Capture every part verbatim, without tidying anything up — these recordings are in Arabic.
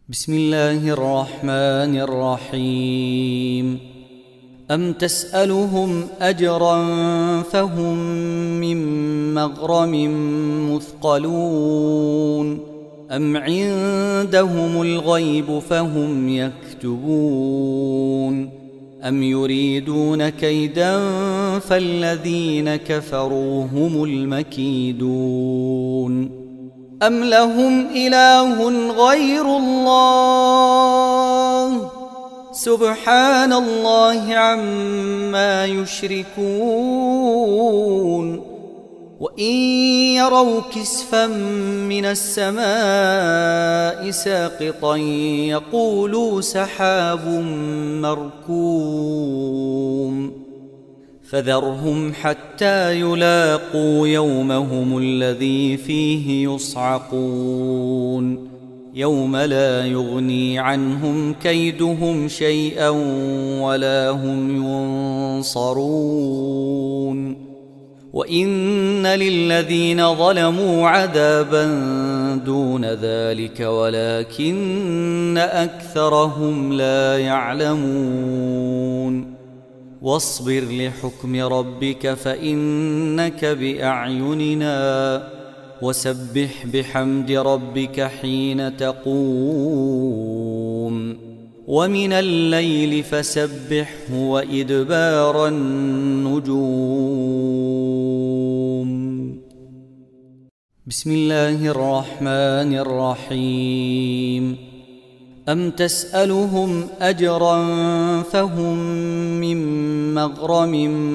بسم الله الرحمن الرحيم. أم تسألهم أجرا فهم من مغرم مثقلون أم عندهم الغيب فهم يكتبون أم يريدون كيدا فالذين كفروا هم المكيدون أم لهم إله غير الله سبحان الله عما يشركون وإن يروا كسفا من السماء ساقطا يقولوا سحاب مركوم فذرهم حتى يلاقوا يومهم الذي فيه يصعقون يوم لا يغني عنهم كيدهم شيئا ولا هم ينصرون وإن للذين ظلموا عذابا دون ذلك ولكن أكثرهم لا يعلمون واصبر لحكم ربك فإنك بأعيننا وسبح بحمد ربك حين تقوم ومن الليل فسبحه وإدبار النجوم. بسم الله الرحمن الرحيم. أم تسألهم أجرا فهم من مغرم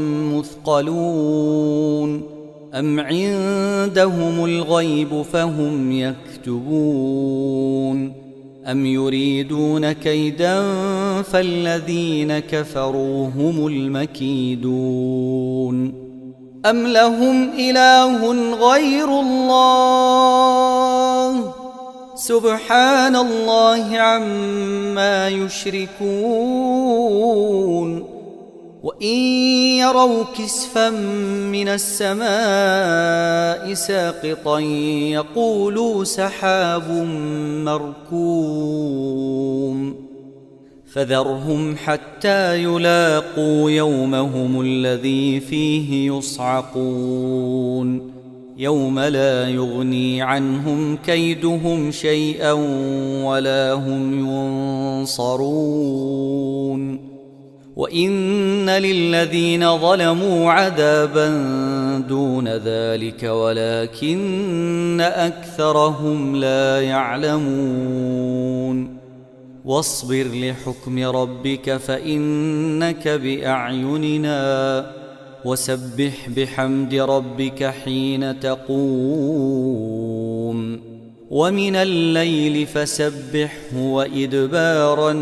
مثقلون أم عندهم الغيب فهم يكتبون أم يريدون كيدا فالذين كفروا هم المكيدون أم لهم إله غير الله سبحان الله عما يشركون وإن يروا كسفا من السماء ساقطا يقولوا سحاب مركوم فذرهم حتى يلاقوا يومهم الذي فيه يصعقون يوم لا يغني عنهم كيدهم شيئا ولا هم ينصرون وإن للذين ظلموا عذابا دون ذلك ولكن أكثرهم لا يعلمون واصبر لحكم ربك فإنك بأعيننا وسبح بحمد ربك حين تقوم ومن الليل فسبحه وإدبار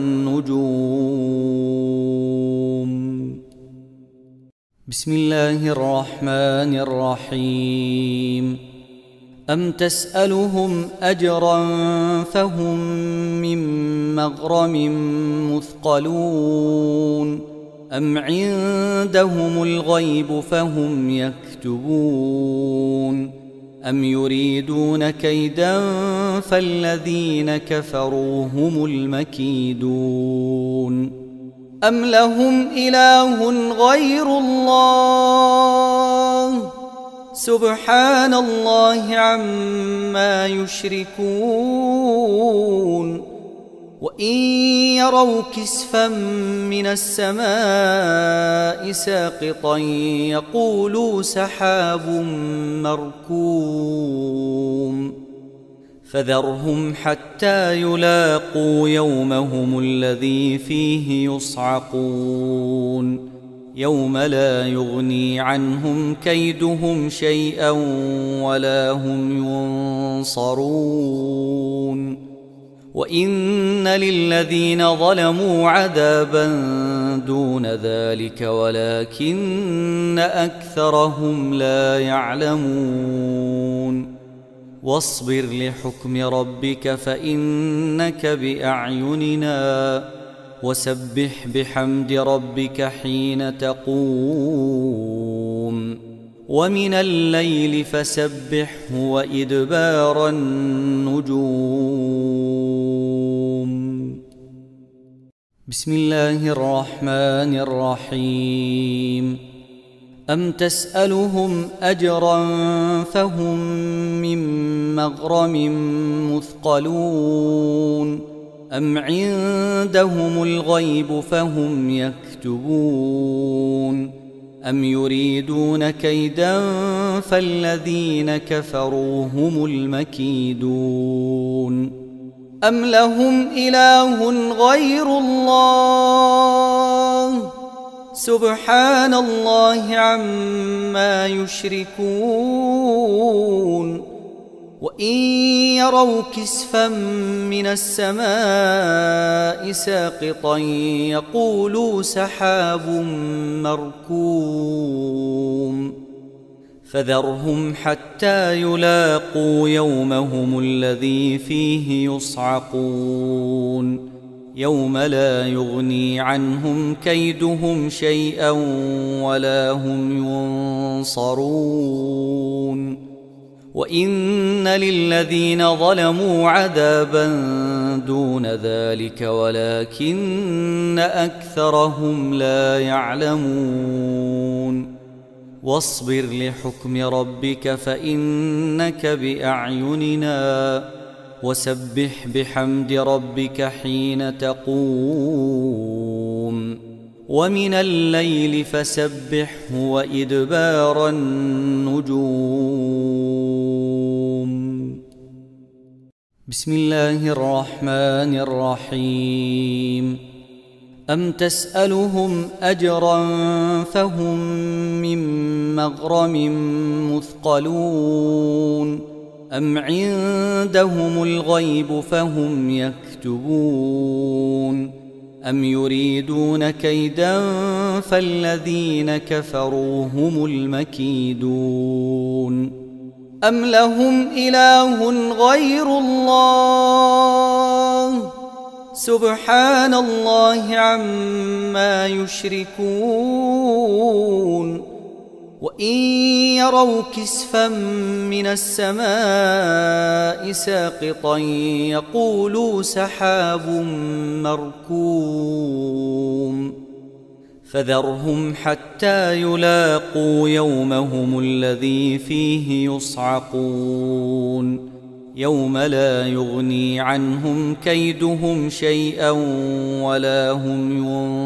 النجوم. بسم الله الرحمن الرحيم. أم تسألهم أجرا فهم من مغرم مثقلون أم عندهم الغيب فهم يكتبون أم يريدون كيدا فالذين كفروا هم المكيدون أم لهم إله غير الله سبحان الله عما يشركون وإن يروا كسفا من السماء ساقطا يقولوا سحاب مركوم فذرهم حتى يلاقوا يومهم الذي فيه يصعقون يوم لا يغني عنهم كيدهم شيئا ولا هم ينصرون وإن للذين ظلموا عذابا دون ذلك ولكن أكثرهم لا يعلمون واصبر لحكم ربك فإنك بأعيننا وسبح بحمد ربك حين تقوم ومن الليل فسبحه وإدبار النجوم. بسم الله الرحمن الرحيم أم تسألهم أجرا فهم من مغرم مثقلون أم عندهم الغيب فهم يكتبون أم يريدون كيدا فالذين كفروا هم المكيدون أم لهم إله غير الله سبحان الله عما يشركون وإن يروا كسفا من السماء ساقطا يقولوا سحاب مركوم فذرهم حتى يلاقوا يومهم الذي فيه يصعقون يوم لا يغني عنهم كيدهم شيئا ولا هم ينصرون وإن للذين ظلموا عذابا دون ذلك ولكن أكثرهم لا يعلمون واصبر لحكم ربك فإنك بأعيننا وسبح بحمد ربك حين تقوم ومن الليل فسبحه وإدبار النجوم بسم الله الرحمن الرحيم أم تسألهم أجرا فهم من مغرم مثقلون أم عندهم الغيب فهم يكتبون أم يريدون كيدا فالذين كفروا هم المكيدون أم لهم إله غير الله سبحان الله عما يشركون وإن يروا كسفا من السماء ساقطا يقولوا سحاب مركوم فذرهم حتى يلاقوا يومهم الذي فيه يصعقون يوم لا يغني عنهم كيدهم شيئا ولا هم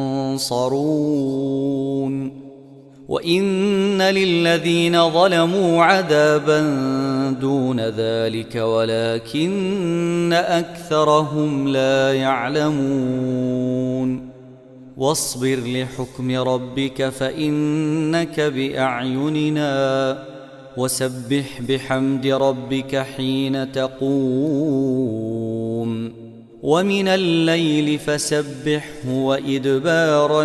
ينصرون وإن للذين ظلموا عذابا دون ذلك ولكن أكثرهم لا يعلمون واصبر لحكم ربك فإنك بأعيننا وسبح بحمد ربك حين تقوم ومن الليل فسبحه وإدبار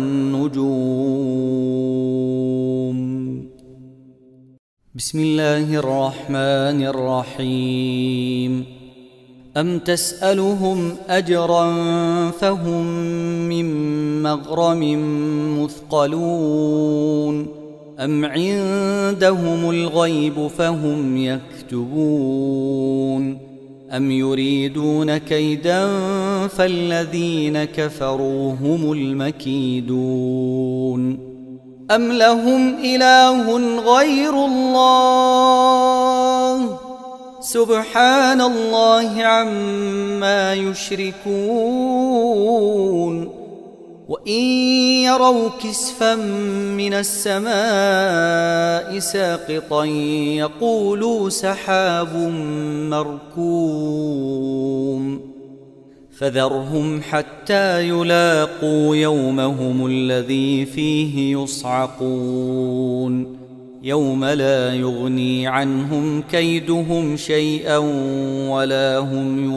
النجوم بسم الله الرحمن الرحيم أم تسألهم أجرا فهم من مغرم مثقلون أم عندهم الغيب فهم يكتبون أم يريدون كيدا فالذين كفروا هم المكيدون أم لهم إله غير الله سبحان الله عما يشركون وإن يروا كسفا من السماء ساقطا يقولوا سحاب مركوم فذرهم حتى يلاقوا يومهم الذي فيه يصعقون يوم لا يغني عنهم كيدهم شيئا ولا هم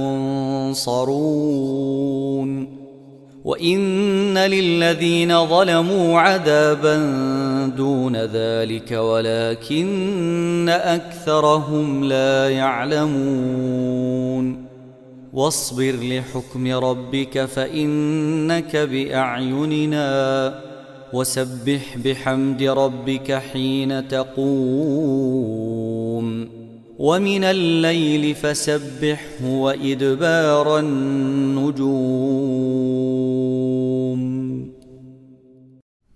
ينصرون وإن للذين ظلموا عذابا دون ذلك ولكن أكثرهم لا يعلمون واصبر لحكم ربك فإنك بأعيننا وسبح بحمد ربك حين تقوم ومن الليل فسبحه وإدبار النجوم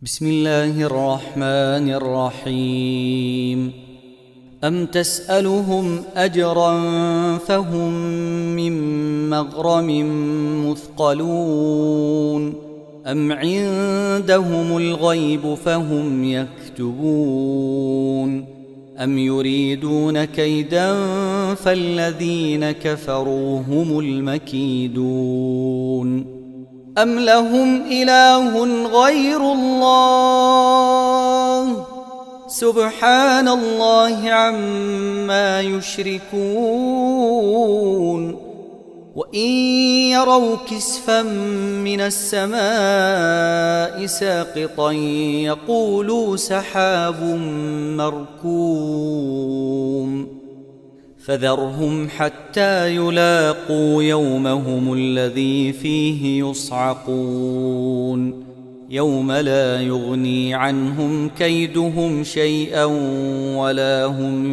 بسم الله الرحمن الرحيم أم تسألهم أجرا فهم من مغرم مثقلون أم عندهم الغيب فهم يكتبون أم يريدون كيدا فالذين كفروا هم المكيدون أم لهم إله غير الله سبحان الله عما يشركون وإن يروا كسفا من السماء ساقطا يقولوا سحاب مركوم فذرهم حتى يلاقوا يومهم الذي فيه يصعقون يوم لا يغني عنهم كيدهم شيئا ولا هم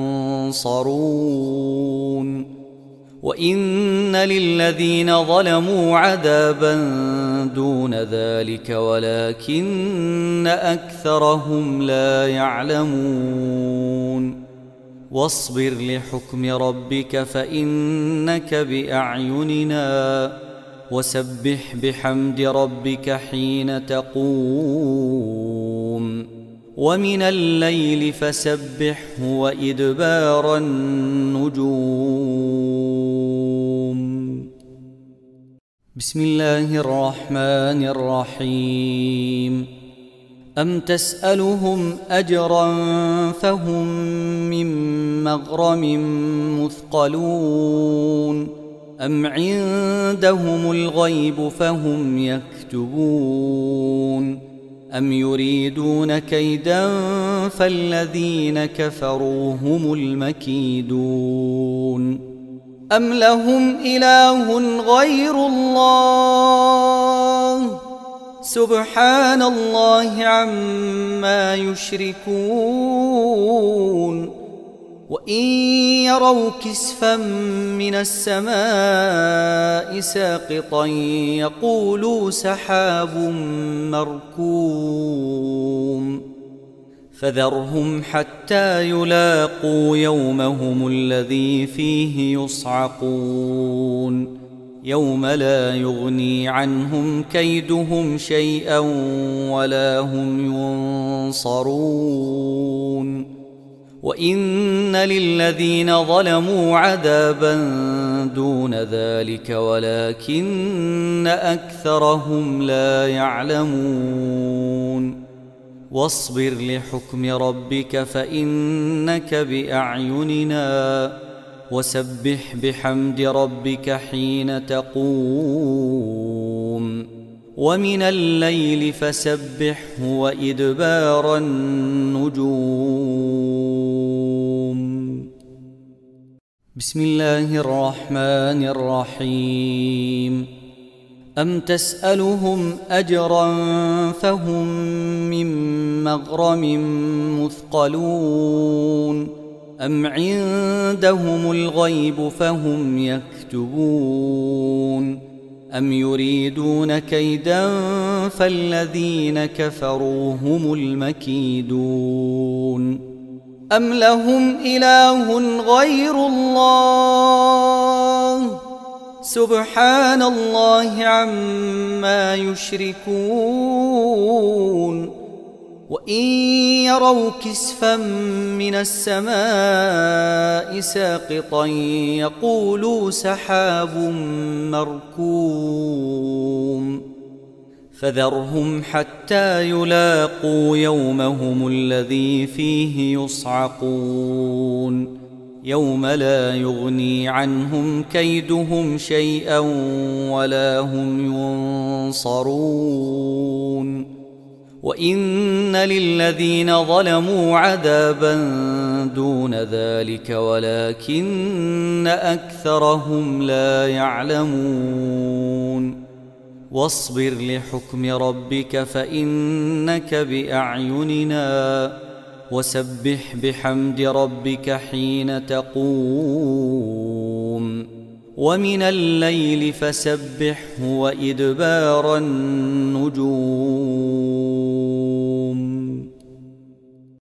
ينصرون وإن للذين ظلموا عذابا دون ذلك ولكن أكثرهم لا يعلمون واصبر لحكم ربك فإنك بأعيننا وسبح بحمد ربك حين تقوم ومن الليل فسبحه وإدبار النجوم بسم الله الرحمن الرحيم أم تسألهم أجرا فهم من مغرم مثقلون أم عندهم الغيب فهم يكتبون أم يريدون كيدا فالذين كفروا هم المكيدون أم لهم إله غير الله سبحان الله عما يشركون وإن يروا كسفا من السماء ساقطا يقولوا سحاب مركوم فذرهم حتى يلاقوا يومهم الذي فيه يصعقون يوم لا يغني عنهم كيدهم شيئا ولا هم ينصرون وإن للذين ظلموا عذابا دون ذلك ولكن أكثرهم لا يعلمون واصبر لحكم ربك فإنك بأعيننا وسبح بحمد ربك حين تقوم ومن الليل فسبحه وإدبار النجوم بسم الله الرحمن الرحيم أم تسألهم أجرا فهم من مغرم مثقلون أم عندهم الغيب فهم يكتبون أم يريدون كيدا فالذين كفروا هم المكيدون أم لهم إله غير الله سبحان الله عما يشركون وإن يروا كسفا من السماء ساقطا يقولوا سحاب مركوم فذرهم حتى يلاقوا يومهم الذي فيه يصعقون يوم لا يغني عنهم كيدهم شيئا ولا هم ينصرون وإن للذين ظلموا عذابا دون ذلك ولكن أكثرهم لا يعلمون واصبر لحكم ربك فإنك بأعيننا وسبح بحمد ربك حين تقوم ومن الليل فسبحه وإدبار النجوم